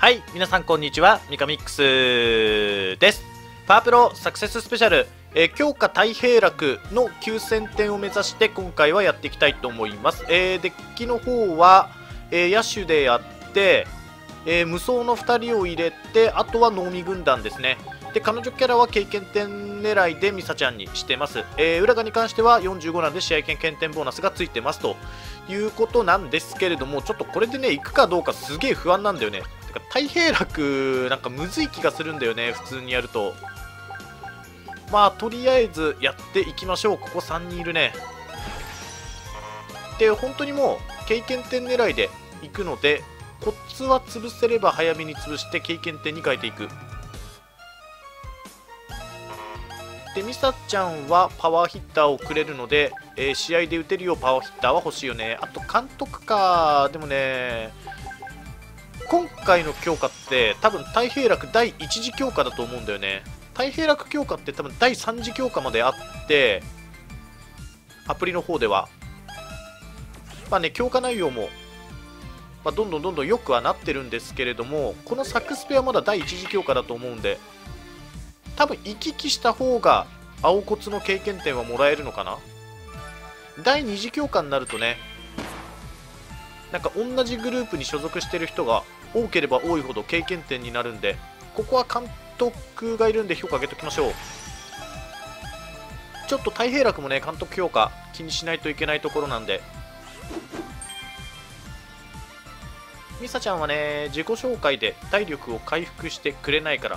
はい、皆さんこんにちは、ミカミックスです。パワープロサクセススペシャル、強化太平楽の9000点を目指して今回はやっていきたいと思います。デッキの方は、野手でやって、無双の2人を入れて、あとは能見軍団ですね。で、彼女キャラは経験点狙いでミサちゃんにしてます。浦賀に関しては45なんで試合経験点ボーナスがついてますということなんですけれども、ちょっとこれでね、行くかどうかすげえ不安なんだよね。てか太平楽なんかむずい気がするんだよね、普通にやると。まあとりあえずやっていきましょう。ここ3人いるね。で本当にもう経験点狙いでいくので、コツは潰せれば早めに潰して経験点に変えていく。でミサちゃんはパワーヒッターをくれるので、試合で打てるようパワーヒッターは欲しいよね。あと監督か。でもね、今回の強化って多分太平楽第1次強化だと思うんだよね。太平楽強化って多分第3次強化まであって、アプリの方ではまあね、強化内容も、どんどん良くはなってるんですけれども、このサクスペはまだ第1次強化だと思うんで、多分行き来した方が青骨の経験点はもらえるのかな。第2次強化になるとね、なんか同じグループに所属してる人が多ければ多いほど経験点になるんで、ここは監督がいるんで評価上げておきましょう。ちょっと太平楽もね、監督評価気にしないといけないところなんで。ミサちゃんはね、自己紹介で体力を回復してくれないから、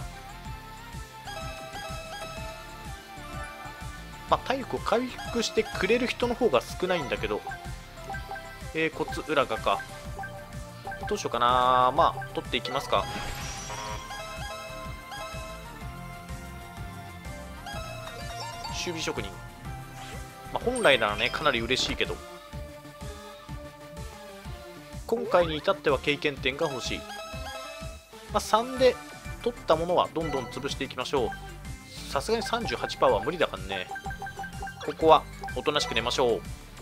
体力を回復してくれる人の方が少ないんだけど、コツ浦賀か。どうしようかな。取っていきますか。守備職人。本来ならね、かなり嬉しいけど、今回に至っては経験点が欲しい。3で取ったものはどんどん潰していきましょう。さすがに 38% は無理だからね。ここはおとなしく寝ましょう。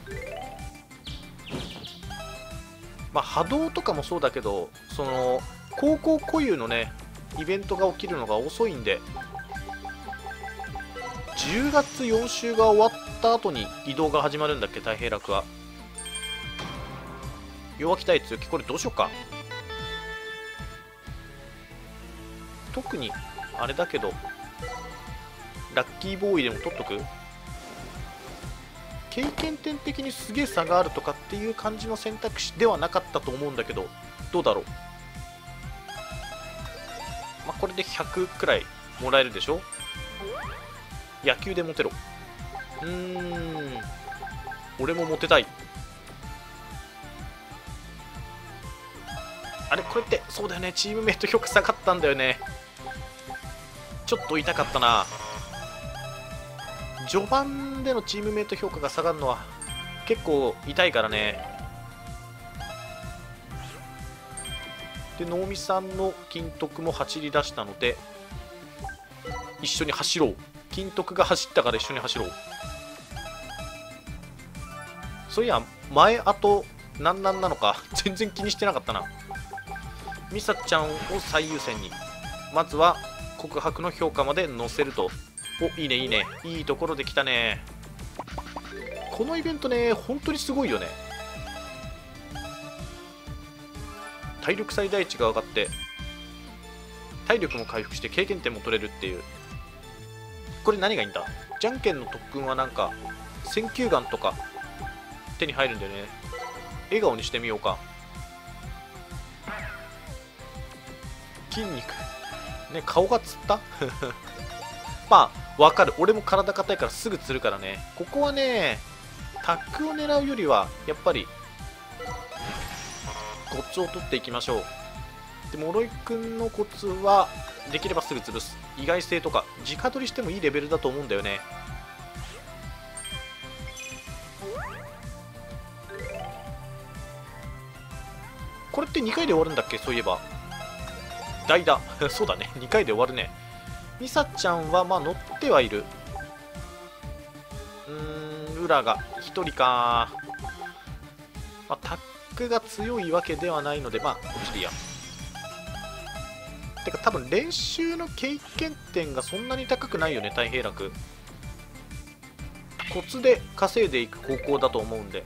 波動とかもそうだけど、その高校固有のねイベントが起きるのが遅いんで、10月4週が終わった後に移動が始まるんだっけ、太平楽は。弱気対強気、これどうしようか。特にあれだけどラッキーボーイでも取っとく。経験点的にすげえ差があるとかっていう感じの選択肢ではなかったと思うんだけど、どうだろう。これで100くらいもらえるでしょ。野球でモテろ。俺もモテたい。あれ、これってそうだよね、チームメイト評価下がったんだよね。ちょっと痛かったな。序盤でのチームメイト評価が下がるのは結構痛いからね。で能見さんの金徳も走り出したので一緒に走ろう。金徳が走ったから一緒に走ろう。そういや前後なんなんなのか全然気にしてなかったな。ミサちゃんを最優先に、まずは告白の評価まで載せると。お、いいねいいね、いいところで来たね。このイベントね、本当にすごいよね。体力最大値が上がって体力も回復して経験点も取れるっていう。これ何がいいんだ。じゃんけんの特訓はなんか選球眼とか手に入るんだよね。笑顔にしてみようか。筋肉ね、顔がつったわかる。俺も体硬いからすぐつるからね。ここはね、タックを狙うよりはやっぱりコツを取っていきましょう。で諸井くんのコツはできればすぐ潰す。意外性とか直取りしてもいいレベルだと思うんだよね。これって2回で終わるんだっけ。そういえば代打そうだね、2回で終わるね。ミサちゃんは乗ってはいる。裏が1人か。タックが強いわけではないので、こっちでいいや。 てか多分練習の経験点がそんなに高くないよね、太平楽。コツで稼いでいく高校だと思うんで。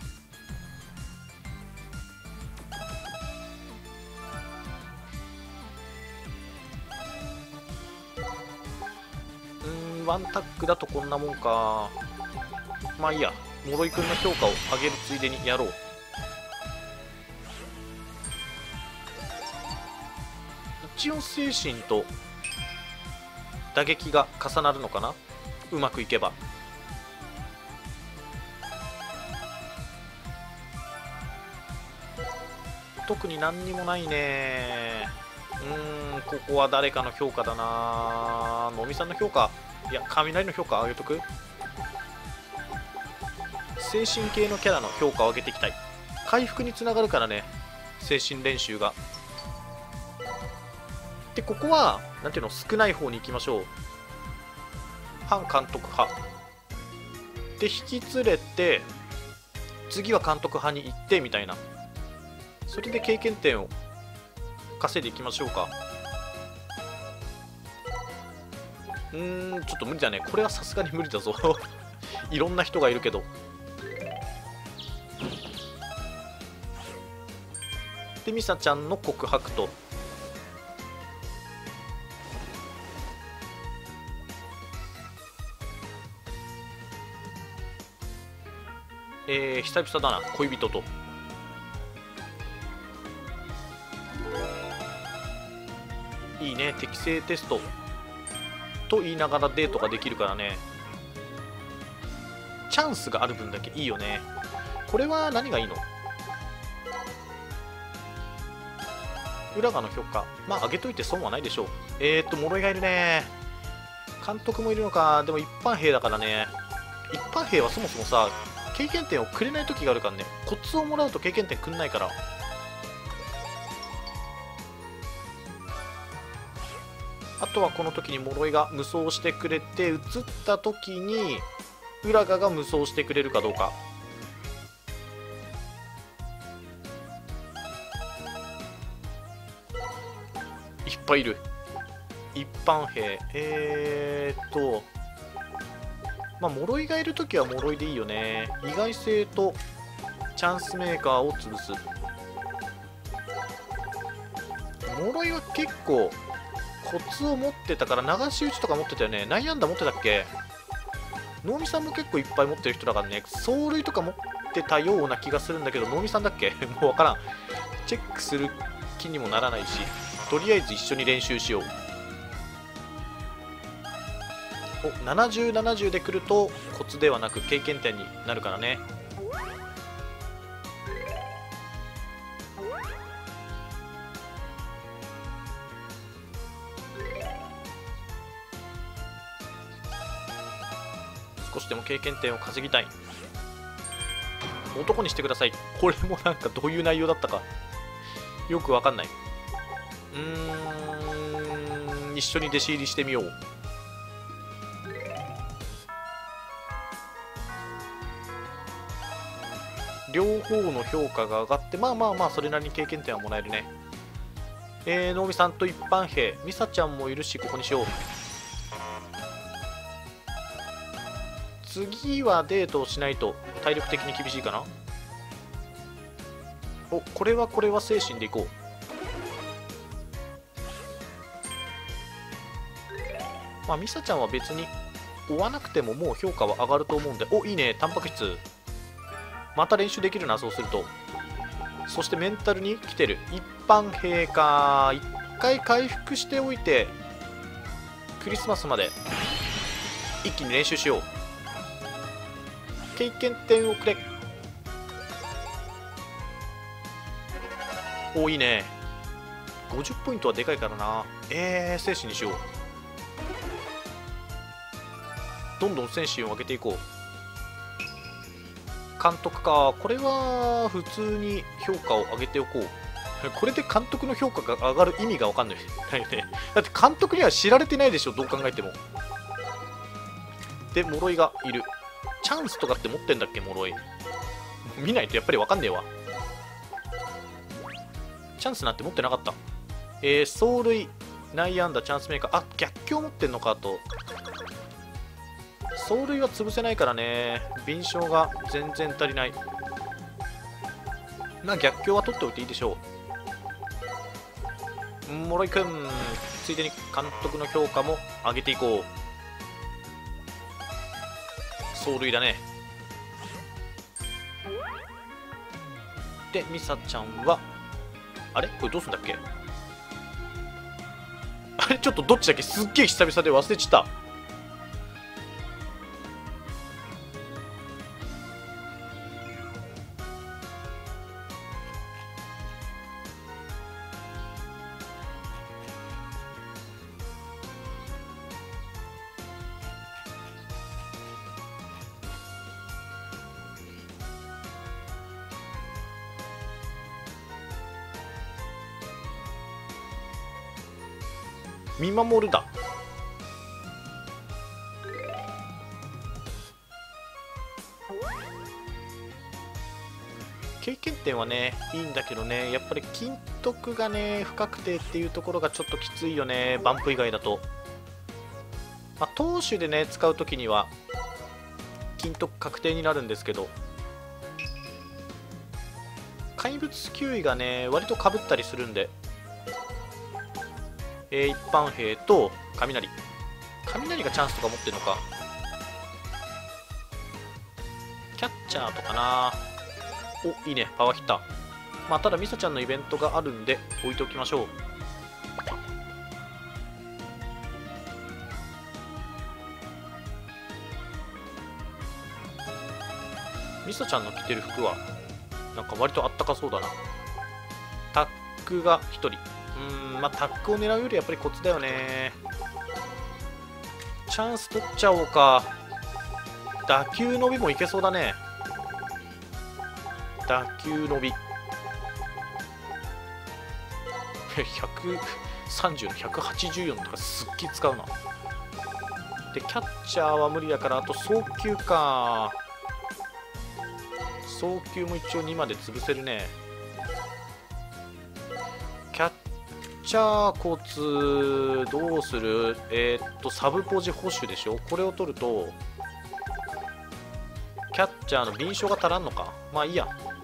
ワンタックだとこんなもんか。まあいいや、諸井君の評価を上げるついでにやろう。一応精神と打撃が重なるのかな、うまくいけば。特に何にもないね。ここは誰かの評価だな。のみさんの評価、いや雷の評価上げとく。精神系のキャラの評価を上げていきたい。回復につながるからね、精神練習が。でここはなんていうの、少ない方に行きましょう。反監督派で引き連れて、次は監督派に行ってみたいな。それで経験点を稼いでいきましょうか。ちょっと無理だね、これはさすがに無理だぞいろんな人がいるけど。でミサちゃんの告白と、久々だな、恋人と。いいね、適性テストと言いながらデートができるからね。チャンスがある分だけいいよね。これは何がいいの？浦賀の評価、まあ上げといて損はないでしょう。諸井がいるね。監督もいるのか。でも一般兵だからね。一般兵はそもそもさ、経験点をくれない時があるからね。コツをもらうと経験点くんないから。あとはこの時に諸井が無双してくれて、移った時に浦賀が無双してくれるかどうか。いっぱいいる。一般兵、まあ諸井がいる時は諸井でいいよね。意外性とチャンスメーカーを潰す。諸井は結構コツを持ってたから、流し打ちとか持ってたよね。内野安打持ってたっけ。能見さんも結構いっぱい持ってる人だからね。走塁とか持ってたような気がするんだけど、能見さんだっけもう分からん。チェックする気にもならないし、とりあえず一緒に練習しよう。お、70、70で来るとコツではなく経験点になるからね。少しでも経験点を稼ぎたい。男にしてください。これもなんかどういう内容だったかよくわかんない。一緒に弟子入りしてみよう。両方の評価が上がって、まあまあまあそれなりに経験点はもらえるね。能見さんと一般兵、ミサちゃんもいるし、ここにしよう。次はデートをしないと体力的に厳しいかな。お、これは精神でいこう。まあミサちゃんは別に追わなくてももう評価は上がると思うんで。お、いいね、タンパク質また練習できるな、そうすると。そしてメンタルに来てる一般兵か。一回回復しておいてクリスマスまで一気に練習しよう。経験点をくれ。お、いいね。50ポイントはでかいからな。精神にしよう。どんどん精神を上げていこう。監督か。これは普通に評価を上げておこう。これで監督の評価が上がる意味が分かんないよね。だって監督には知られてないでしょ、どう考えても。で諸井がいる。チャンスとかって持ってんだっけ、諸井。見ないとやっぱり分かんねえわ。チャンスなんて持ってなかった。 走塁、内野安打、チャンスメーカー、あ、逆境持ってんのか。と走塁は潰せないからね、敏捷が全然足りない。まあ逆境は取っておいていいでしょう。諸井君、ついでに監督の評価も上げていこう。走塁だね。でミサちゃんはあれこれどうすんだっけ。あれちょっとどっちだっけ、すっげえ久々で忘れちゃった。見守るだ。経験点はねいいんだけどね、やっぱり金徳がね不確定っていうところがちょっときついよね、バンプ以外だと。まあ、投手でね使う時には金徳確定になるんですけど、怪物球威がね割とかぶったりするんで、一般兵と雷がチャンスとか持ってるのか。キャッチャーとかな。お、いいね、パワーヒッター。まあただミサちゃんのイベントがあるんで置いておきましょう。ミサちゃんの着てる服はなんか割とあったかそうだな。タックが1人。まあタックを狙うよりやっぱりコツだよね。チャンス取っちゃおうか。打球伸びもいけそうだね。打球伸び130の184とかすっげえ使うな。でキャッチャーは無理だから、あと送球か。送球も一応2まで潰せるね。キャッチャーコツどうする。サブポジ保守でしょ。これを取るとキャッチャーの敏捷が足らんのか。まあいいや。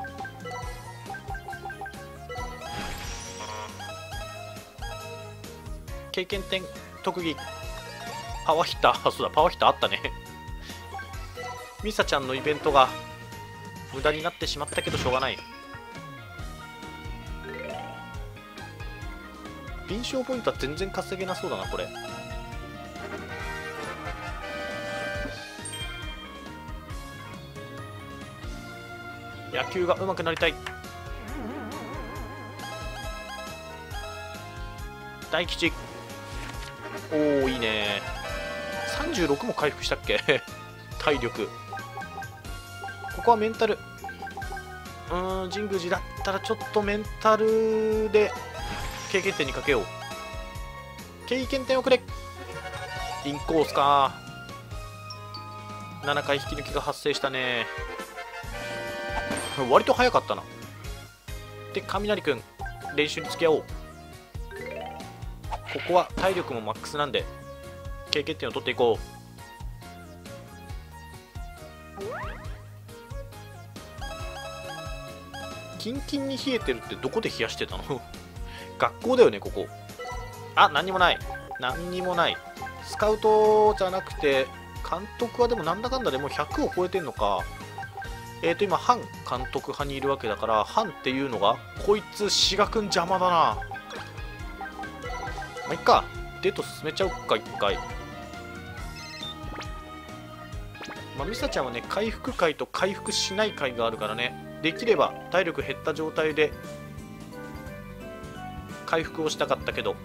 経験点特技パワーヒッターそうだ、パワーヒッターあったねミサちゃんのイベントが無駄になってしまったけどしょうがない。敏捷ポイントは全然稼げなそうだなこれ。野球が上手くなりたい。大吉、おおいいね。36も回復したっけ体力。ここはメンタル、神宮寺だったらちょっとメンタルで経験点にかけよう。経験点をくれ。インコースか。7回引き抜きが発生したね。割と早かったな。で雷くん練習に付き合おう。ここは体力もマックスなんで経験点を取っていこう。キンキンに冷えてるってどこで冷やしてたの学校だよねここ。あ、何にもない、何にもない。スカウトじゃなくて監督はでもなんだかんだでもう100を超えてんのか。今反監督派にいるわけだから、反っていうのがこいつ志賀くん邪魔だな。まあいっか、デート進めちゃおっか一回。まあミサちゃんはね回復回と回復しない回があるからね、できれば体力減った状態で回復をしたかったけど、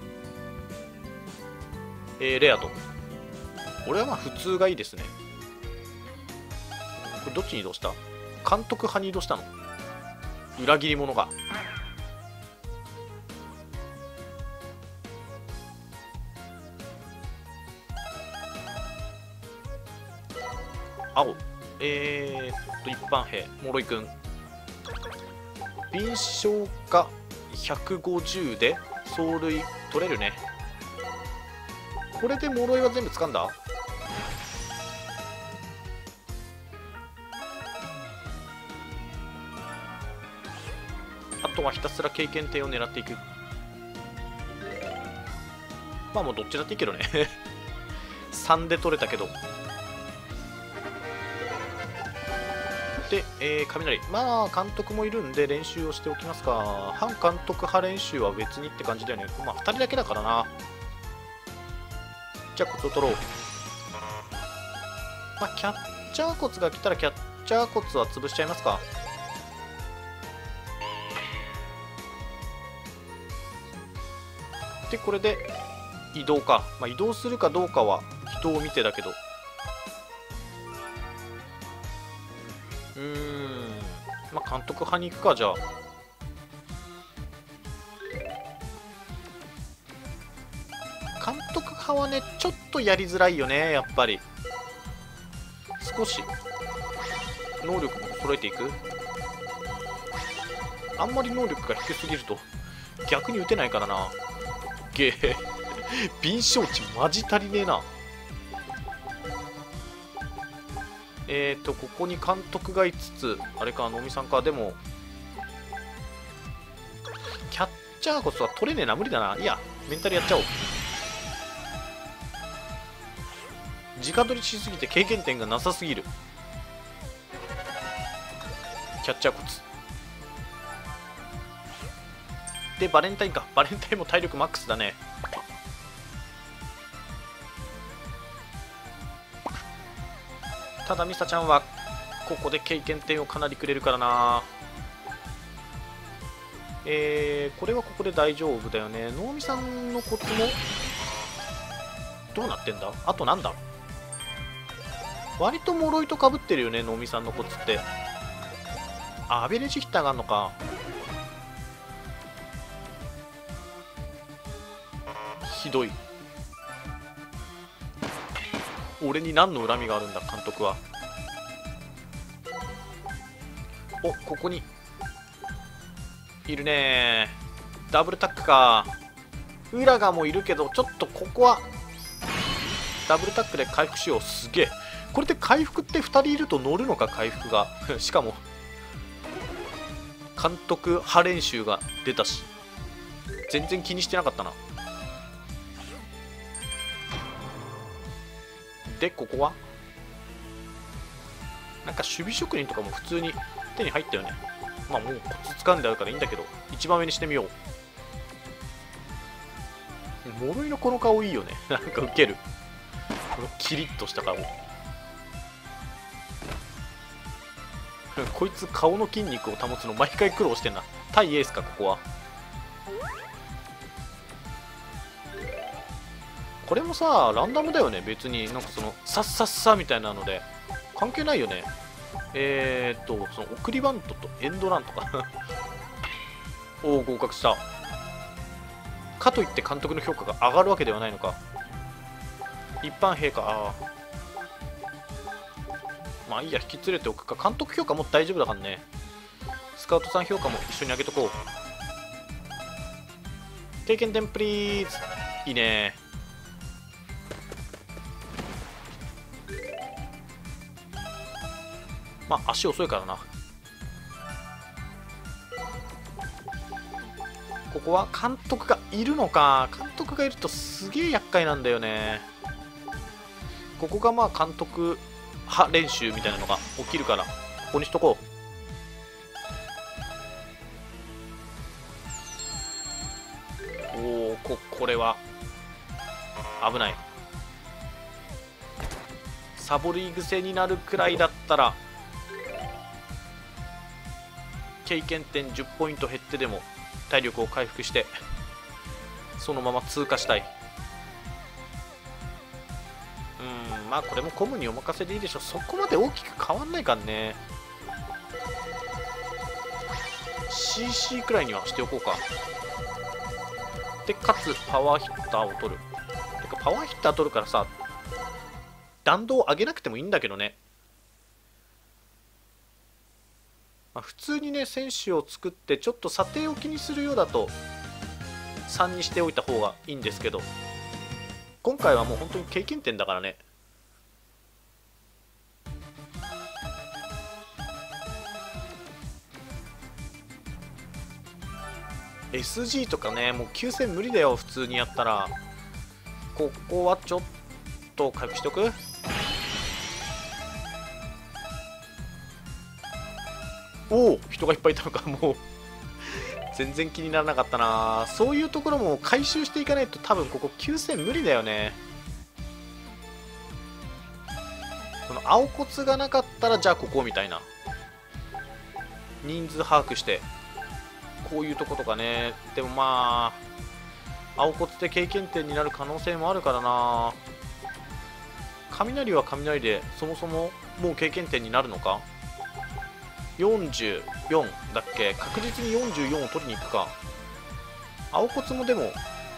レアと。俺はまあ普通がいいですね。これどっちに移動した？監督派に移動したの？裏切り者が。青。一般兵、諸井くん。敏捷が150で走塁取れるね。これで呪いは全部掴んだ。あとはひたすら経験点を狙っていく。まあもうどっちだっていいけどね3で取れたけど。で、雷。まあ監督もいるんで練習をしておきますか。反監督派練習は別にって感じだよね。まあ2人だけだからな。じゃあコツを取ろう。まあキャッチャーコツが来たらキャッチャーコツは潰しちゃいますか。でこれで移動か。まあ移動するかどうかは人を見てだけど。まあ監督派に行くか。じゃあ監督派はねちょっとやりづらいよね。やっぱり少し能力も揃えていく。あんまり能力が低すぎると逆に打てないからな。ゲー敏捷値マジ足りねえな。ここに監督が5つあれか。能見さんか。でもキャッチャーこそは取れねえな。無理だな。いやメンタルやっちゃおう。直取りしすぎて経験点がなさすぎる。キャッチャーコツでバレンタインか。バレンタインも体力マックスだね。ただミサちゃんはここで経験点をかなりくれるからな。これはここで大丈夫だよね。能見さんのコツもどうなってんだ。あとなんだ。割と脆いとかぶってるよね能見さんのコツって。アベレージヒッターがあるのか。ひどい。俺に何の恨みがあるんだ監督は。お、ここにいるね。ダブルタックか。ウラガもいるけどちょっとここはダブルタックで回復しよう。すげえ。これで回復って2人いると乗るのか回復がしかも監督派練習が出たし全然気にしてなかったな。でここはなんか守備職人とかも普通に手に入ったよね。まあもうコツ掴んであるからいいんだけど一番上にしてみよう。呪いのこの顔いいよねなんかウケる。このキリッとした顔こいつ顔の筋肉を保つの毎回苦労してんな。対エースかここは。これもさランダムだよね別に。なんかそのさっさっさみたいなので関係ないよね。その送りバントとエンドランとかおお合格した。かといって監督の評価が上がるわけではないのか。一般兵か。ああまあいいや引き連れておくか。監督評価も大丈夫だからね。スカウトさん評価も一緒に上げとこう。経験点プリーズ。いいね。まあ足遅いからな。ここは監督がいるのか。監督がいるとすげえ厄介なんだよね。ここがまあ監督派練習みたいなのが起きるからここにしとこう。おおこれは危ない。サボり癖になるくらいだったら経験点10ポイント減ってでも体力を回復してそのまま通過したい。まあこれもコムにお任せでいいでしょ。そこまで大きく変わんないからね。 CC くらいにはしておこうか。でかつパワーヒッターを取る。てかパワーヒッター取るからさ弾道を上げなくてもいいんだけどね。まあ、普通にね選手を作ってちょっと査定を気にするようだと 3にしておいた方がいいんですけど、今回はもう本当に経験点だからね。SG とかね、もう9000無理だよ普通にやったら。ここはちょっと回復しとく。おお、人がいっぱいいたのか。もう全然気にならなかったな。そういうところも回収していかないと多分ここ9000無理だよね。この青骨がなかったらじゃあここみたいな人数把握してこういうとことかね。でもまあ青骨で経験点になる可能性もあるからな。雷は雷でそもそももう経験点になるのか。44だっけ。確実に44を取りに行くか。青骨もでも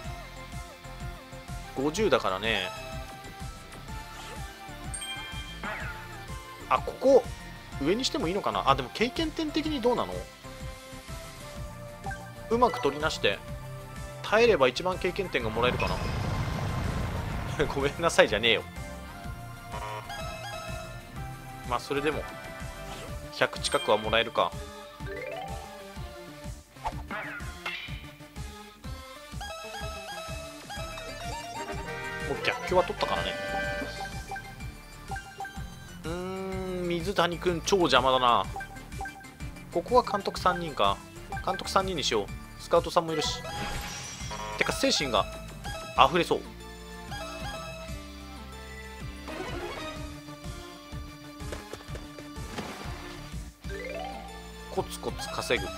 50だからね。あ、ここ上にしてもいいのかな。あ、でも経験点的にどうなの。うまく取りなして耐えれば一番経験点がもらえるかな。ごめんなさいじゃねえよ。まあそれでも100近くはもらえるか。もう逆境は取ったからね。水谷君超邪魔だな。ここは監督3人か。監督3人にしよう。スカウトさんもいるし。てか精神が溢れそう。コツコツ稼ぐ。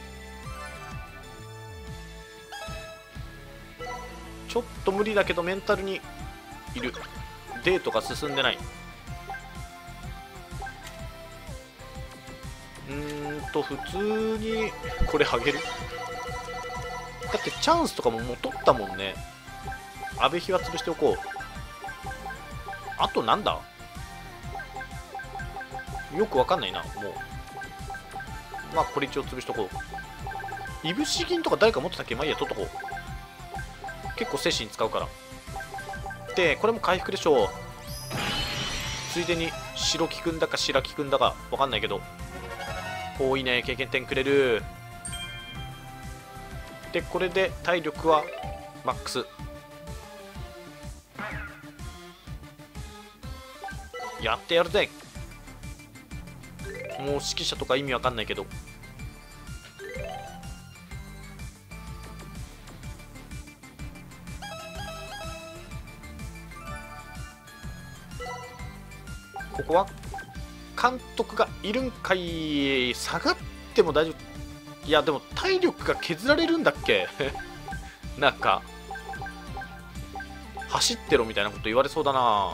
ちょっと無理だけどメンタルにいる。デートが進んでない。普通にこれあげる。だってチャンスとかももう取ったもんね。阿部比は潰しておこう。あとなんだよくわかんないな。もうまあこれ一応潰しとこう。いぶし銀とか誰か持ってたっけ。まあいいや、取っとこう。結構精神使うから。でこれも回復でしょう。ついでに白木くんだか白木くんだかわかんないけど、多いね。経験点くれる。でこれで体力はマックス。やってやるぜ。もう指揮者とか意味わかんないけど、ここは監督がいるんかい。下がっても大丈夫。いやでも体力が削られるんだっけ。なんか走ってろみたいなこと言われそうだな。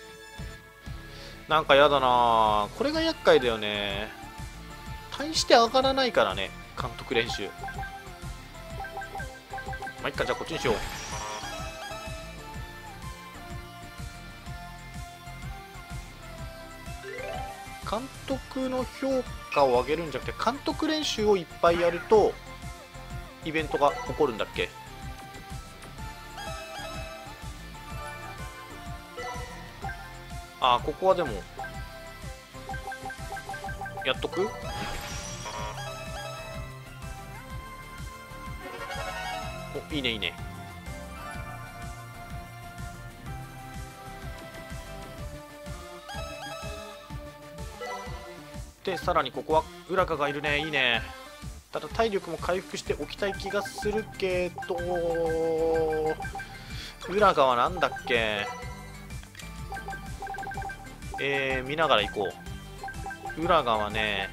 なんかやだな。これが厄介だよね。大して上がらないからね監督練習。まあいっか、じゃあこっちにしよう。監督の評価を上げるんじゃなくて監督練習をいっぱいやるとイベントが起こるんだっけ。ああ、ここはでもやっとく。お、いいねいいね。でさらにここはウラカがいるね。いいね。ただ体力も回復しておきたい気がするけど、ウラカはなんだっけ。見ながら行こう。ウラガはね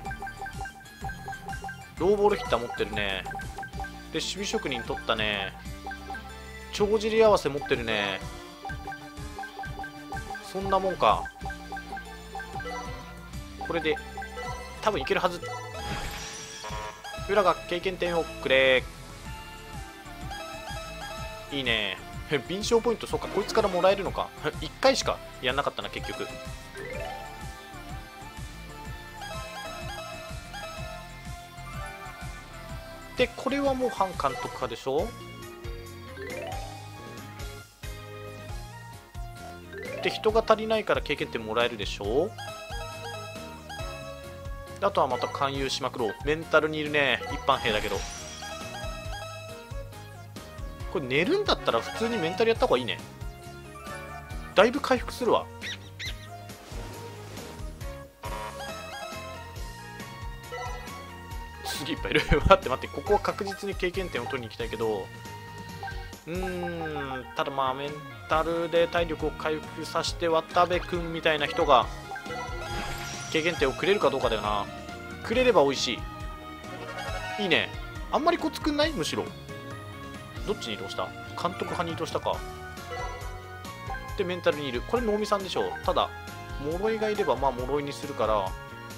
ローボールヒッター持ってるね。で守備職人取ったね。帳尻合わせ持ってるね。そんなもんか。これで多分いけるはず。裏が経験点をくれ。いいね。敏捷ポイント、そうか、こいつからもらえるのか。1回しかやんなかったな結局。でこれはもう反監督派でしょ。 で人が足りないから経験点もらえるでしょ。あとはまた勧誘しまくろう。メンタルにいるね、一般兵だけど。これ寝るんだったら普通にメンタルやった方がいいね。だいぶ回復するわ。すげえいっぱいいる待って待って、ここは確実に経験点を取りに行きたいけど、ただまあメンタルで体力を回復させて渡部君みたいな人が経験点をくれるかどうかだよな。くれれば美味しい。いいね。あんまりコツくんない？むしろどっちに移動した？監督派に移動したか。でメンタルにいる。これ能見さんでしょ。ただ呪いがいればまあ呪いにするから、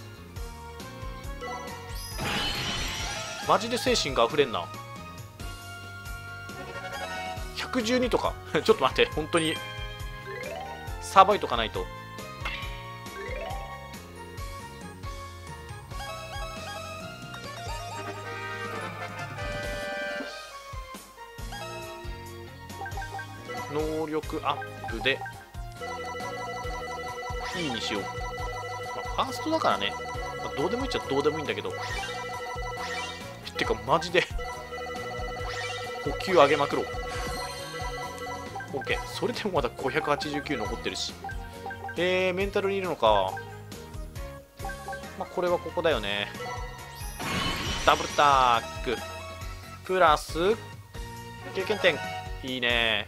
マジで精神があふれんな。112とかちょっと待って、本当にさばいとかないと。能力アップでいいにしよう。まあ、ファーストだからね、まあ、どうでもいいっちゃどうでもいいんだけど、てかマジで呼吸上げまくろう。 OK。 それでもまだ589残ってるし、メンタルにいるのか。まあこれはここだよね。ダブルタックプラス経験点。いいね。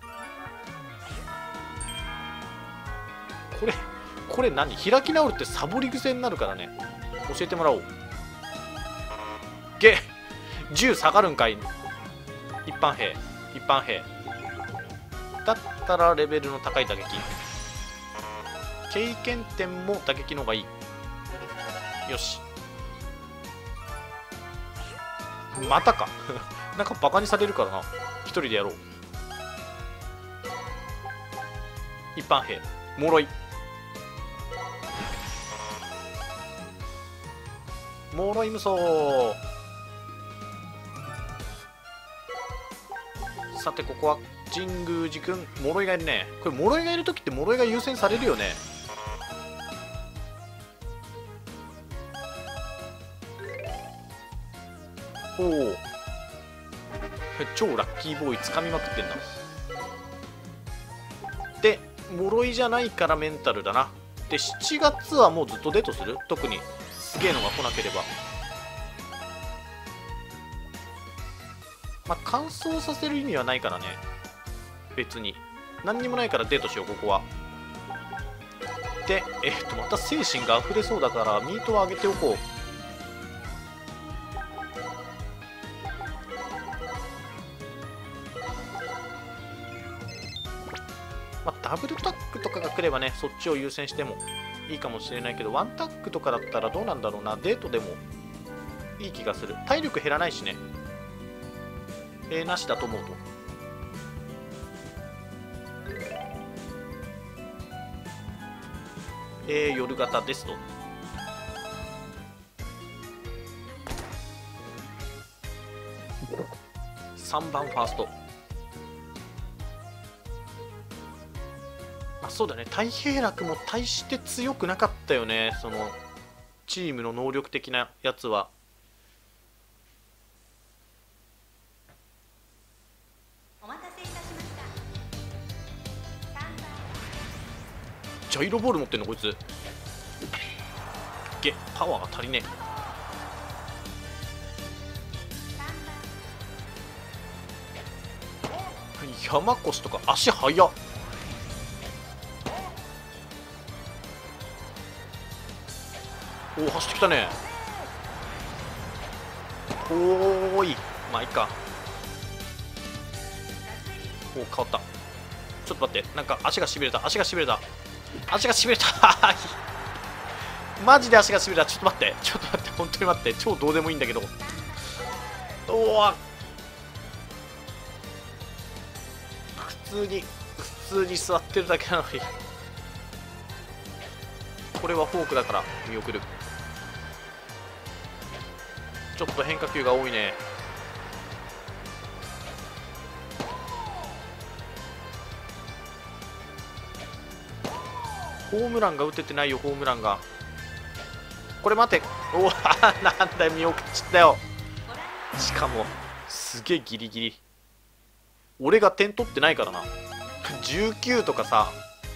これ何？開き直るってサボり癖になるからね。教えてもらおう。10下がるんかい。一般兵だったらレベルの高い打撃。経験点も打撃の方がいい。よし。またかなんかバカにされるからな。一人でやろう。一般兵脆い。脆い無双。さてここは神宮寺君、脆いがいるね。これ脆いがいる時って脆いが優先されるよね。おお、超ラッキーボーイ掴みまくってんな。で脆いじゃないからメンタルだな。で7月はもうずっとデートする。特にすげえのが来なければ。まあ乾燥させる意味はないからね。別に何にもないからデートしよう。ここはでまた精神が溢れそうだからミートを上げておこう。まあ、ダブルタックとかが来ればね、そっちを優先してもいいかもしれないけど、ワンタックとかだったらどうなんだろうな。デートでもいい気がする。体力減らないしね。なしだと思うと。夜型ですと。3番ファースト。まあそうだね、太平楽も大して強くなかったよね。そのチームの能力的なやつは。ジャイロボール持ってんのこいつ。パワーが足りねえ。山越とか足速っ。おお、走ってきたね。おーい、まあいいか。おお、変わった。ちょっと待って、なんか足がしびれた。足がしびれたマジで足がしびれた。ちょっと待って、本当に待って。超どうでもいいんだけど。おお、普通に座ってるだけなのに。これはフォークだから見送る。ちょっと変化球が多いね。 ホームランが打ててないよ。ホームランが。これ待て。おお、なんだよ、見送っちゃったよ。しかもすげえギリギリ。俺が点取ってないからな。19とかさ、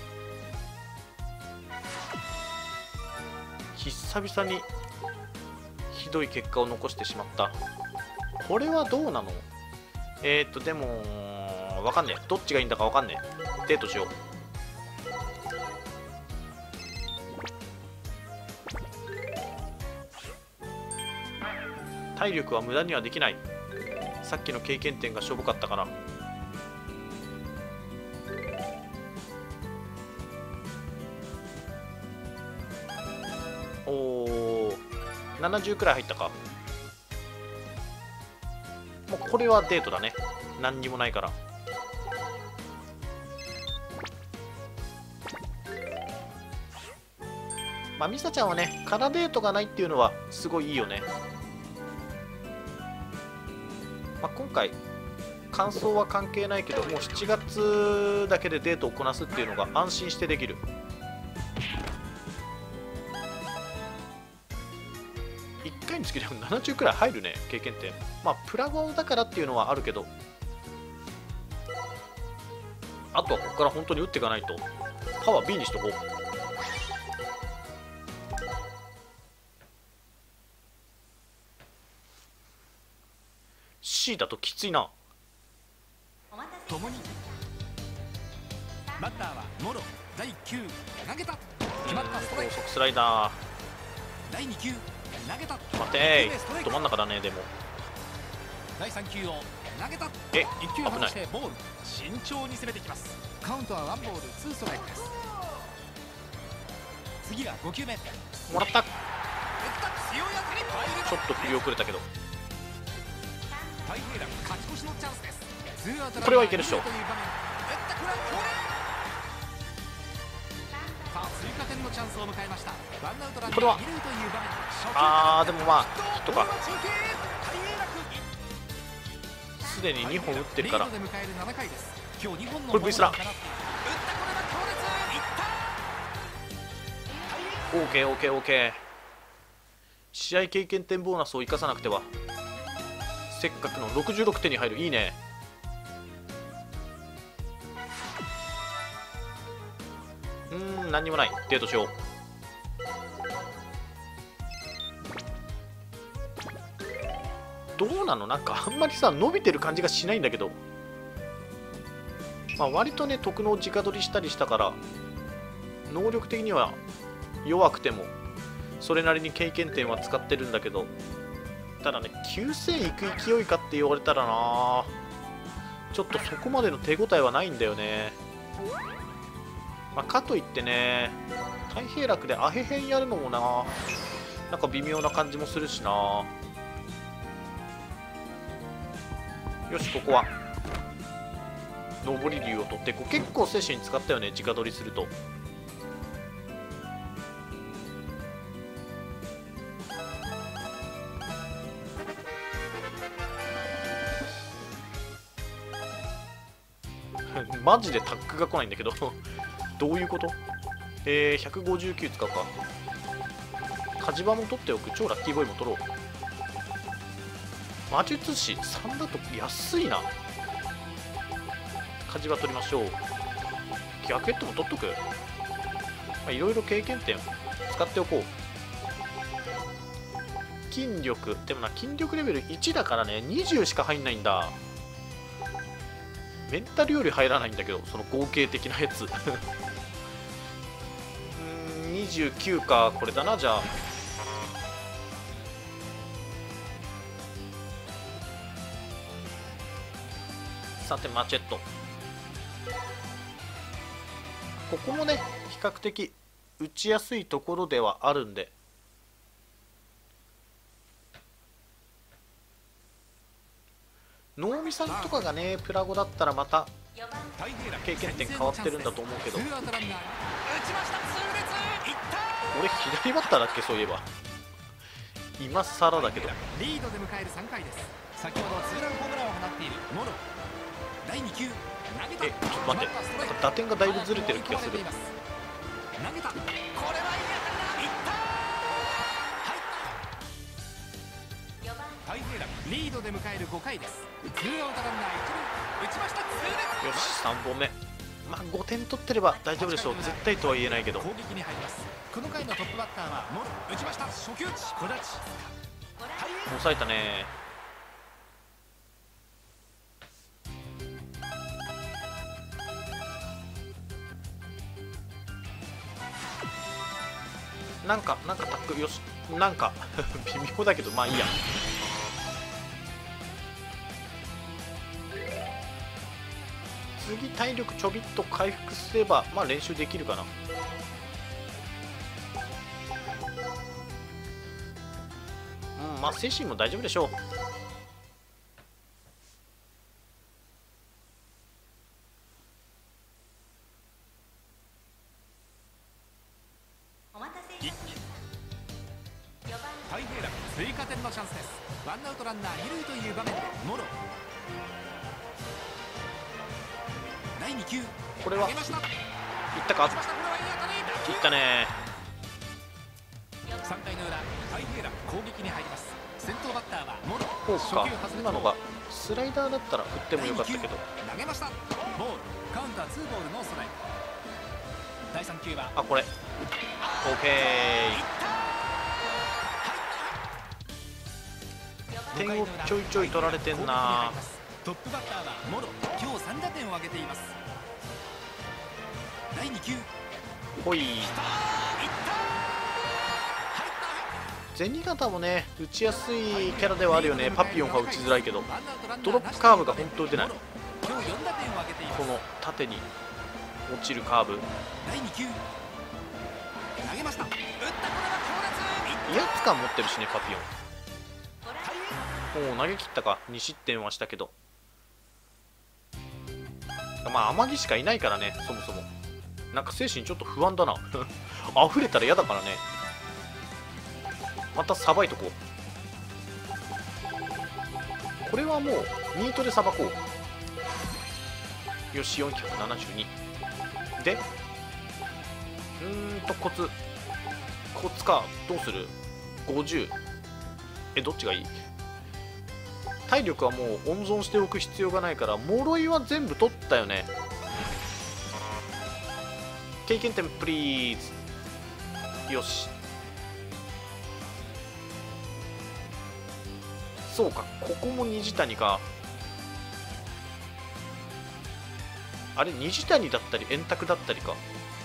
久々にひどい結果を残してしまった。これはどうなの？でもわかんねえ。どっちがいいんだかわかんねえ。デートしよう。体力は無駄にはできない。さっきの経験点がしょぼかったから。おお、70くらい入ったか。もうこれはデートだね。何にもないから。まあミサちゃんはね、カラデートがないっていうのはすごいいいよね。まあ、今回感想は関係ないけど、もう7月だけでデートをこなすっていうのが安心してできる。1回につきでも70くらい入るね、経験点。まあプラゴだからっていうのはあるけど、あとはここから本当に打っていかないと。パワー B にしとこう。C だときついな。 共にバッターはモロ第9投げた。決まったストライク。 高速スライダー。 第2球投げた。 待てー、ど真ん中だね。でも第3球を投げた。1球離してボール。慎重に攻めてきます。カウントは1ボール2ストライクです。次が5球目。 もらった。ち強い当たり。 ょっと振り遅れたけど、 大平良勝ち越しのチャンスです。 これはいけるでしょ。 さあ追加点のチャンスを迎えました。ワンアウトランナーこれは二塁という場面。 あー、でもまあヒットか。すでに2本打ってるから。これ V スラ。OKOKOK。試合経験点ボーナスを生かさなくては。せっかくの66点に入る。いいね。何にもない。デートしよう。どうなの？なんかあんまりさ伸びてる感じがしないんだけど、まあ割とね特能直取りしたりしたから能力的には弱くてもそれなりに経験点は使ってるんだけど、ただね9000いく勢いかって言われたらな、ちょっとそこまでの手応えはないんだよね。まあ、かといってね太平楽でアヘヘンやるのもな、なんか微妙な感じもするしな。よし、ここは上り竜を取ってこう結構摂取に使ったよね、直取りすると。マジでタックが来ないんだけどどういうこと？159使うか。火事場も取っておく。超ラッキーボーイも取ろう。魔術師3だと安いな。火事場取りましょう。逆ヘッドも取っとく。いろいろ経験点使っておこう。筋力でもな、筋力レベル1だからね20しか入んないんだ。メンタルより入らないんだけど、その合計的なやつ29か。これだな。じゃあさてマチェット、ここもね比較的打ちやすいところではあるんで、能見さんとかがねプラゴだったらまた経験点変わってるんだと思うけど、俺左バッターだっけ、そういえば。今更だけど。 リードで迎える3回です。先ほどツーランホームランを放っているモロ。第2球投げた。 ちょっと待って、なんか打点がだいぶずれてる気がする。 投げた。これはいい当たりだ。いったー。入った。太平楽リードで迎える5回です。ツーアウトランナー1塁、打ちました。ツーよし、3本目。まあ5点取ってれば大丈夫でしょう。絶対とは言えないけど。 攻撃に入ります。この回のトップバッターはモロ。打ちました。初球打ち、小立ち。 抑えたね。なんかタック、よし、なんか微妙だけど、まあいいや。次体力ちょびっと回復すれば、まあ練習できるかな。うん、まあ精神も大丈夫でしょう。 太平楽追加点のチャンスです。ワンアウトランナー2塁という場面でモロ。第2球、 これはいったか。いったね。 3回の裏、太平楽攻撃に入ります。先頭バッターはモロ。 こうか、今のがスライダーだったら振ってもよかったけど。 投げました。ボール、カウンター2ボールノーストライク。第3球はあ、これ OK。点をちょいちょい取られてんな。 トップバッターはモロ。今日3打点を挙げています。第2球、 ほい。銭形もね、打ちやすいキャラではあるよね。パピヨンが打ちづらいけど、ドロップカーブが本当打てない。この縦に落ちるカーブ。 第2球、投げました。打った。これは強烈。 威圧感持ってるしね、パピヨン。もう投げ切ったか。2失点はしたけど、まあ天城しかいないからね。そもそもなんか精神ちょっと不安だな溢れたら嫌だからね。またさばいとこう。これはもうミートでさばこう。よし、472で、コツか。どうする。50。どっちがいい。体力はもう温存しておく必要がないから、脆いは全部取ったよね。経験点プリーズ。よし。そうか、ここも虹谷か。あれ、虹谷だったり円卓だったりか。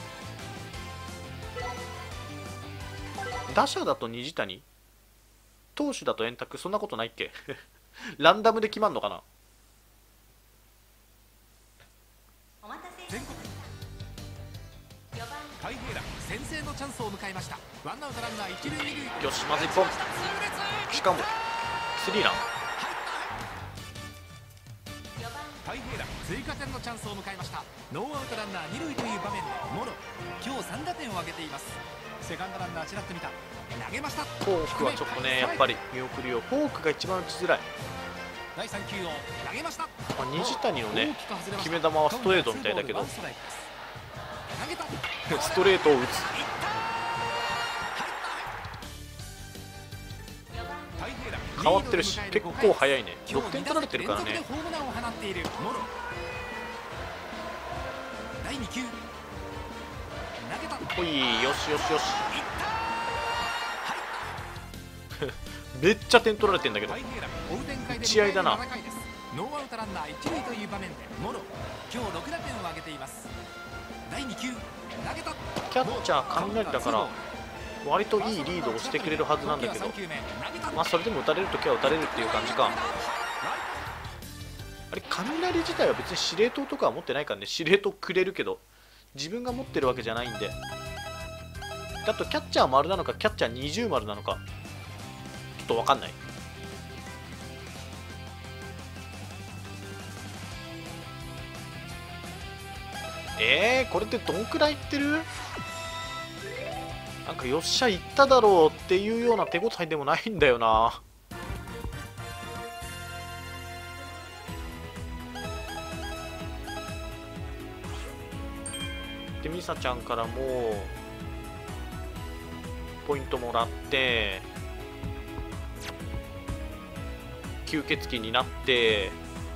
打者だと虹谷、投手だと円卓、そんなことないっけランダムで決まんのかな。 全国太平楽先制のチャンスを迎えました。ワンアウトランナー一塁二塁。 よし、まず1本。しかもスリーラン。 太平楽追加点のチャンスを迎えました。ノーアウトランナー二塁という場面でモロ。今日3打点を挙げています。セカンドランナーちらっと見た。投げました。 フォークはちょっとね、やっぱり見送るよ。フォークが一番打ちづらい。 第3球を投げました。 虹谷のね、決め球はストレートみたいだけど、ストレートを打つ。変わってるし、結構速いね。6点取られてるからね。 第2球、 ほい、よしよしよしめっちゃ点取られてんだけど、打ち合いだな。 ノーアウトランナー一塁という場面でモロ。今日6打点を挙げています。第2球、投げた。 キャッチャー雷だから割といいリードをしてくれるはずなんだけど、まあそれでも打たれるときは打たれるっていう感じか。あれ、雷自体は別に司令塔とかは持ってないからね。司令塔くれるけど自分が持ってるわけじゃないんで。あとキャッチャー丸なのかキャッチャー二重丸なのかちょっと分かんない。これってどんくらいいってる。なんかよっしゃいっただろうっていうような手応えでもないんだよな。でミサちゃんからもポイントもらって吸血鬼になって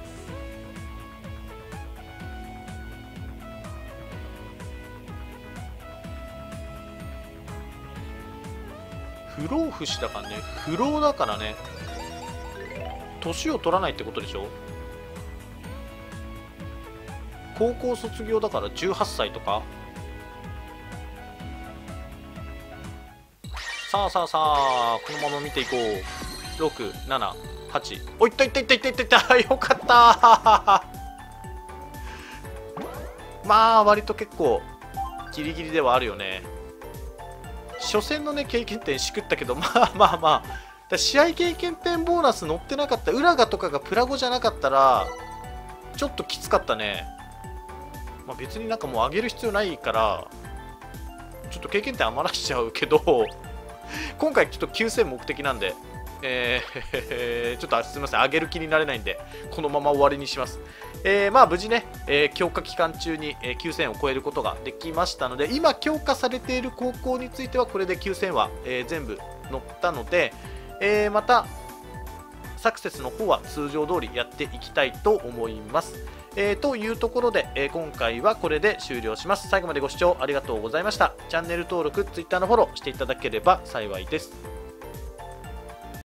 不老不死だからね、不老だからね、年を取らないってことでしょ。高校卒業だから18歳とか。さあさあさあ、このまま見ていこう。678、おいったいったいったいったいったいった、よかったまあ割と結構ギリギリではあるよね。初戦のね経験点しくったけど、まあまあまあ、試合経験点ボーナス乗ってなかった、浦賀とかがプラゴじゃなかったらちょっときつかったね。まあ、別になんかもう上げる必要ないからちょっと経験点余らしちゃうけど今回ちょっと9000目的なんで、ちょっとすみません、上げる気になれないんでこのまま終わりにします。まあ無事ね、強化期間中に、9000を超えることができましたので、今強化されている高校についてはこれで9000は、全部乗ったので、またサクセスの方は通常通りやっていきたいと思います。というところで、今回はこれで終了します。最後までご視聴ありがとうございました。チャンネル登録、Twitter のフォローしていただければ幸いです。